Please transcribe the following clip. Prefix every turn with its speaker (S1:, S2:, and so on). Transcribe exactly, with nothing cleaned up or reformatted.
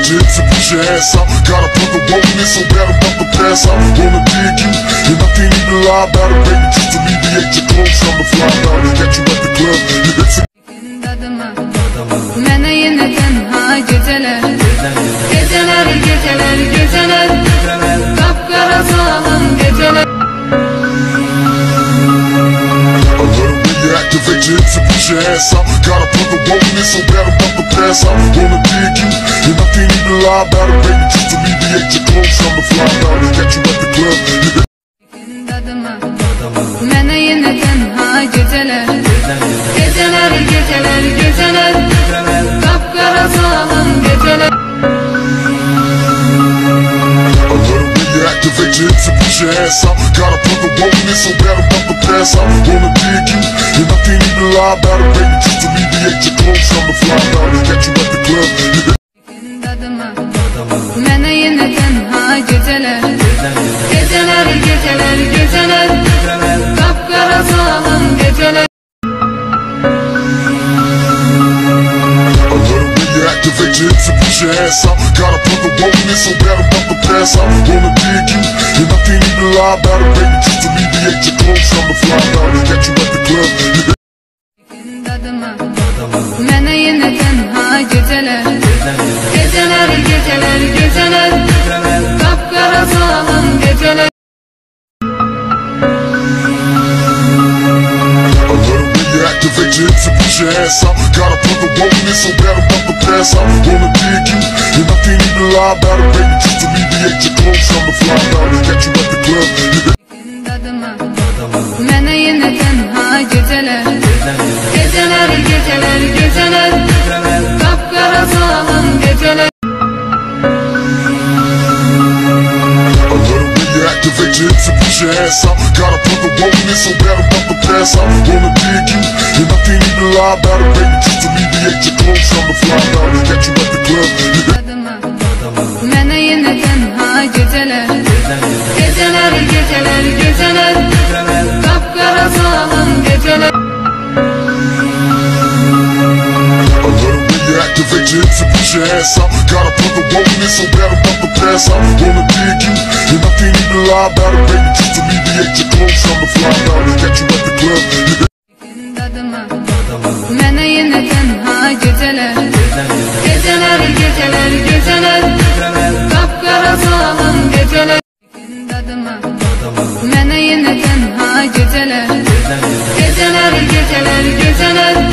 S1: activate your hips and push your ass out. Gotta put the roll in it so bad I'm about to pass out. Wanna dig you, and I can't even lie about it, baby. Just alleviate your clothes, I'm the fly out. Got you at the club, your hips and
S2: Mene yine tenha geceler, geceler, geceler, geceler, kapkara sağlam geceler.
S1: Activate your hips and push your ass out. Gotta put the roll in it so bad I'm about to pass out. Wanna dig you, and I can't even lie about it, baby. Just alleviate your clothes, I'm the fly out. Got you at the club.
S2: Mene yine tenha geceler, geceler, geceler, geceler, kapkara sağlam geceler.
S1: Activate your hips and push your ass out. Gotta put the roll in it so bad I'm about to pass out. Wanna dig you, and I can't even lie about it, baby. Just alleviate your clothes, I'm the fly out. Got you at the club.
S2: Mene yine tenha geceler, geceler, geceler, geceler, kapkara sağlam geceler.
S1: Activate your hips and push your ass out. Gotta put the roll in it so bad I'm about to pass out. Wanna dig you, and I can't even lie about it, baby. Just alleviate your clothes, I'm the fly out. Got you at the club.
S2: Mene yine tenha geceler, geceler, geceler, geceler, kapkara sağlam geceler.
S1: Activate your hips and push your ass out. Gotta put the roll in it so bad I'm about to pass out. Wanna dig you, and I can't even lie about it, baby. Just alleviate your clothes, I'm the fly out. Got you at the club.
S2: Mene yine tenha geceler, geceler, geceler, geceler, kapkara sağlam geceler.
S1: Activate your hips and push your ass out. Gotta put the roll in it so bad I'm about to pass out. Wanna dig you, and I can't even lie about it, baby. Just alleviate your clothes, I'm the fly out. Got you at the club.
S2: Mene yine tenha geceler, geceler, geceler, geceler, kapkara sağlam geceler.
S1: Activate your hips and push your ass out. Gotta put the roll in it so bad I'm about to pass out. Wanna dig you, and I can't even lie about it, baby. Just alleviate your clothes, I'm the fly out. Got you at the club.
S2: Mene yine tenha geceler, geceler, geceler, geceler, kapkara sağlam geceler. Mene yine tenha geceler, geceler, geceler, geceler,